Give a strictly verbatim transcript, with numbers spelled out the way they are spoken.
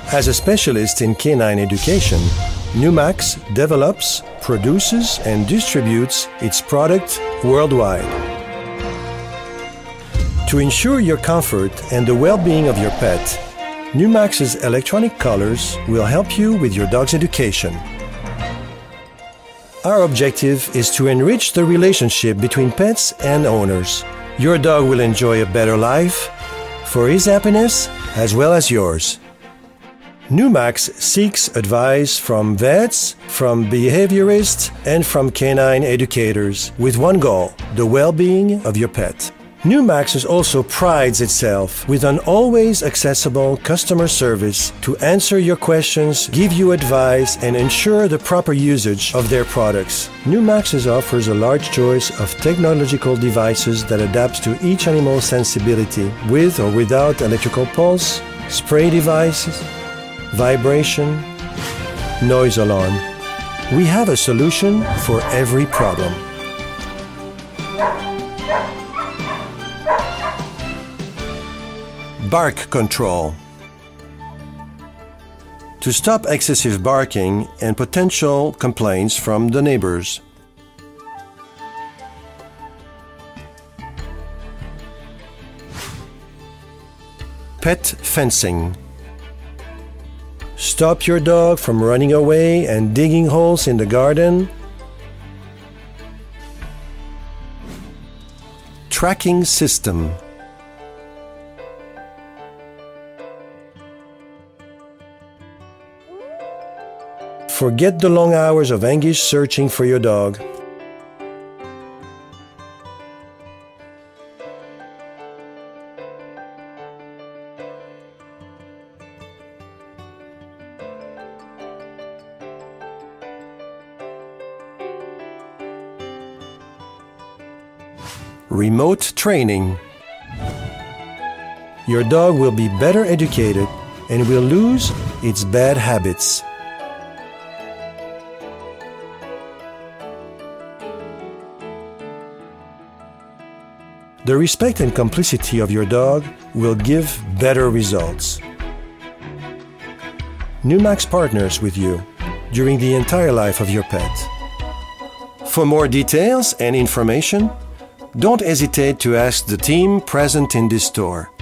As a specialist in canine education, Numax develops, produces, and distributes its product worldwide. To ensure your comfort and the well-being of your pet, Numax's electronic collars will help you with your dog's education. Our objective is to enrich the relationship between pets and owners. Your dog will enjoy a better life for his happiness as well as yours. Numax seeks advice from vets, from behaviorists, and from canine educators with one goal: the well-being of your pet. Numax also prides itself with an always accessible customer service to answer your questions, give you advice, and ensure the proper usage of their products. Numax offers a large choice of technological devices that adapts to each animal's sensibility, with or without electrical pulse, spray devices, vibration, noise alarm. We have a solution for every problem. Bark control. To stop excessive barking and potential complaints from the neighbors. Pet fencing. Stop your dog from running away and digging holes in the garden. Tracking system. Forget the long hours of anguish searching for your dog. Remote training. Your dog will be better educated and will lose its bad habits. The respect and complicity of your dog will give better results. Numax partners with you during the entire life of your pet. For more details and information, don't hesitate to ask the team present in this store.